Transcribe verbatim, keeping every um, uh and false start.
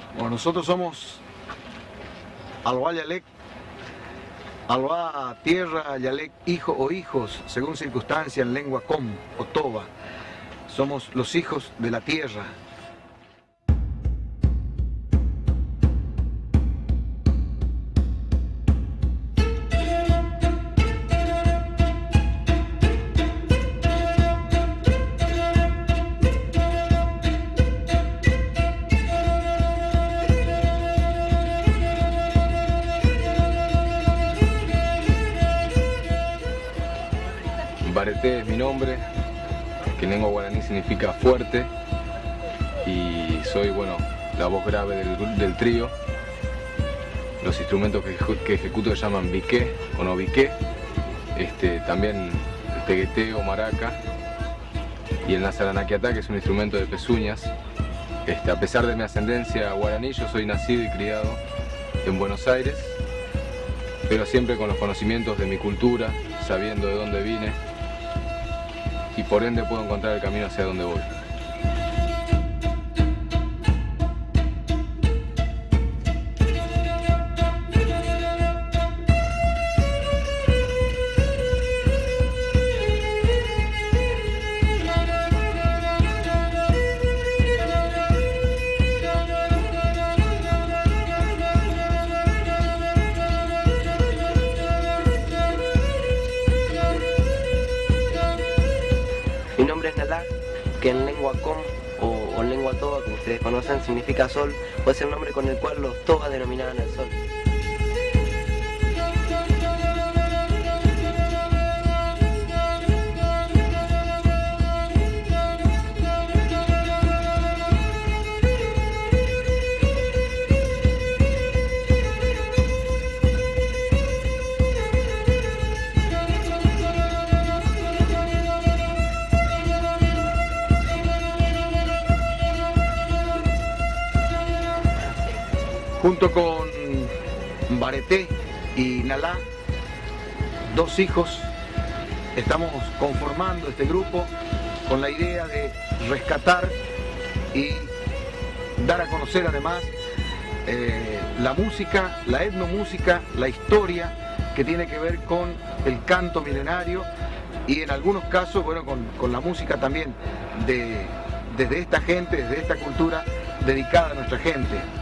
Bueno, nosotros somos Alba Yalek, Alba tierra, Yalek hijo o hijos, según circunstancia en lengua com o toba. Somos los hijos de la tierra. Bareté es mi nombre, que en lengua guaraní significa fuerte, y soy, bueno, la voz grave del, del trío. Los instrumentos que, que ejecuto se llaman biqué o no biqué, este, también el tegueteo, maraca, y el nazaranaquiatá, que es un instrumento de pezuñas. Este, a pesar de mi ascendencia guaraní, yo soy nacido y criado en Buenos Aires, pero siempre con los conocimientos de mi cultura, sabiendo de dónde vine, y por ende puedo encontrar el camino hacia donde voy. Mi nombre es Nalá, que en lengua com o, o en lengua toba, como ustedes conocen, significa sol. Puede ser un nombre con el cual los tobas denominaban el sol. Junto con Bareté y Nalá, dos hijos, estamos conformando este grupo con la idea de rescatar y dar a conocer además eh, la música, la etnomúsica, la historia que tiene que ver con el canto milenario y en algunos casos, bueno, con, con la música también de, desde esta gente, desde esta cultura dedicada a nuestra gente.